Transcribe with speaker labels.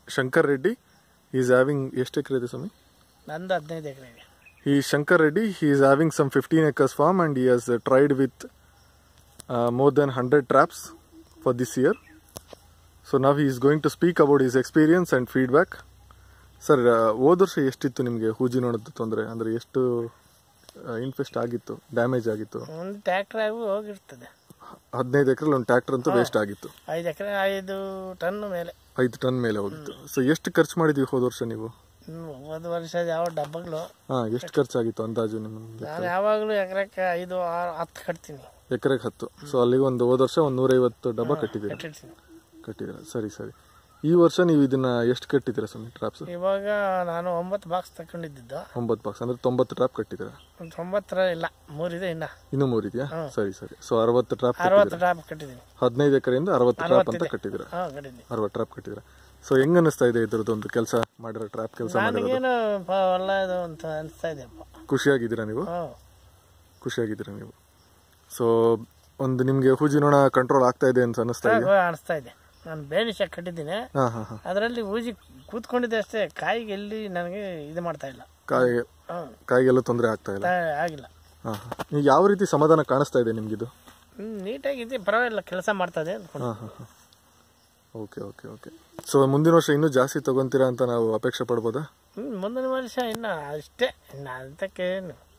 Speaker 1: Shankar Reddy. He is having ಎಷ್ಟು ಎಕರೆ ಇದೆ ಸ್ವಾಮಿ?
Speaker 2: ನಂದು 15 ಎಕರೆ ಇದೆ.
Speaker 1: Shankar Reddy, he is having some 15 acres farm and he has tried with more than 100 traps for this year. So now he is going to speak about his experience and feedback. Sir, ಹೋದ ವರ್ಷ ಎಷ್ಟಿತ್ತು ನಿಮಗೆ ಹೂಜಿ ನೋಡೋದು ತೊಂದರೆ? ಅಂದರೆ ಎಷ್ಟು ಇನ್ಫೆಸ್ಟ್ ಆಗಿತ್ತು, damage ಆಗಿತ್ತು?
Speaker 2: ಒಂದು ಟ್ರ್ಯಾಕ್ಟರ್ ಆಗಿ ಹೋಗಿರ್ತದೆ.
Speaker 1: 15 ಎಕರೆಲಿ ಒಂದು ಟ್ರ್ಯಾಕ್ಟರ್ ಅಂತೂ ವೇಸ್ಟ್ ಆಗಿತ್ತು.
Speaker 2: 5 ಎಕರೆ 5 ಟನ್ ಮೇಲೆ.
Speaker 1: 5 ಟನ್ ಮೇಲೆ ಹೋಗಿತ್ತು. ಸೊ ಎಷ್ಟು ಖರ್ಚು ಮಾಡಿದ್ವಿ ಹೋದ ವರ್ಷ ನೀವು?
Speaker 2: ಹೋದ ವರ್ಷ ಯಾವ ಡಬ್ಬಗಳು
Speaker 1: ಎಷ್ಟು ಖರ್ಚಾಗಿತ್ತು ಅಂದಾಜು ನಿಮಗೆ?
Speaker 2: ನಾನು ಯಾವಾಗಲೂ ಎಕರೆಕ್ಕೆ 5, 6, 10 ಕಟ್ತೀನಿ.
Speaker 1: ಎಕರೆಗೆ 10. ಸೊ ಅಲ್ಲಿಗೆ ಒಂದು ಹೋದ ವರ್ಷ ಒಂದು 150 ಡಬ್ಬ ಕಟ್ಟಿದ್ದೀರಾ? ಸರಿ ಸರಿ. ಈ ವರ್ಷ ನೀವು ಇದನ್ನ ಎಷ್ಟು ಕಟ್ಟಿದ್ದೀರಾ ಸ್ವಾಮಿ ಟ್ರಾಪ್ಸ್?
Speaker 2: ಇವಾಗ ನಾನು 9 ಬಾಕ್ಸ್ ತಗೊಂಡಿದ್ದು.
Speaker 1: 9 ಬಾಕ್ಸ್ ಅಂದ್ರೆ 90 ಟ್ರಾಪ್ ಕಟ್ಟಿದ್ದೀರಾ?
Speaker 2: 90 ಇಲ್ಲ, 3 ಇದೆ ಇನ್ನೂ 3
Speaker 1: ಇದೆಯಾ? ಸರಿ ಸರಿ. ಸೊ 60 ಟ್ರಾಪ್
Speaker 2: ಕಟ್ಟಿದ್ದೀನಿ.
Speaker 1: 15 ಎಕರೆಯಿಂದ 60 ಟ್ರಾಪ್ ಅಂತ ಕಟ್ಟಿದ್ದೀರಾ? 60 ಟ್ರಾಪ್ ಕಟ್ಟಿದ್ದೀರಾ. ಸೊ ಹೆಂಗ್ ಅನಿಸ್ತಾ ಇದೆ ಇದ್ರದ್ದೊಂದು ಕೆಲಸ ಮಾಡಿರೋ ಟ್ರಾಪ್ ಕೆಲಸ ಮಾಡಿರೋದು?
Speaker 2: ಒಳ್ಳೆಯದು ಅಂತ ಅನಿಸ್ತಾ ಇದೆ.
Speaker 1: ಖುಷಿಯಾಗಿದ್ದೀರಾ ನೀವು? ಖುಷಿಯಾಗಿದ್ದೀರಾ ನೀವು? ಸೊ ಒಂದು ನಿಮ್ಗೆ ಹೂಜಿ ನೋಣ ಕಂಟ್ರೋಲ್ ಆಗ್ತಾ ಇದೆ ಅಂತ ಅನಿಸ್ತಾ ಇದೆ.
Speaker 2: ನಾನು ಬೇರೆ ಶಾಕ್ ಕಟ್ಟಿದ್ದೀನಿ, ಅದರಲ್ಲಿ ಹೂಜಿ ಕೂತ್ಕೊಂಡಿದ್ದೆ ಅಷ್ಟೇ. ಕಾಯಿಗೆ ಎಲ್ಲಿ ನನಗೆ ಇದು ಮಾಡ್ತಾ ಇಲ್ಲ,
Speaker 1: ಕಾಯಿಗೆಲ್ಲ ತೊಂದರೆ ಆಗ್ತಾ ಇಲ್ಲ,
Speaker 2: ಆಗಿಲ್ಲ.
Speaker 1: ಯಾವ ರೀತಿ ಸಮಾಧಾನ ಕಾಣಿಸ್ತಾ ಇದೆ ನಿಮ್ಗಿದು?
Speaker 2: ನೀಟಾಗಿದೆ, ಪರವಾಗಿಲ್ಲ, ಕೆಲಸ ಮಾಡ್ತಾ ಇದೆ.
Speaker 1: Okay okay okay. ಸೊ ಮುಂದಿನ ವರ್ಷ ಇನ್ನೂ ಜಾಸ್ತಿ ತಗೊಂತೀರಾ ಅಂತ ನಾವು ಅಪೇಕ್ಷೆ ಪಡ್ಬೋದಾ?
Speaker 2: ಮುಂದಿನ ವರ್ಷ ಇನ್ನು ಅಷ್ಟೇ, ಇನ್ನು ಅದಕ್ಕೆ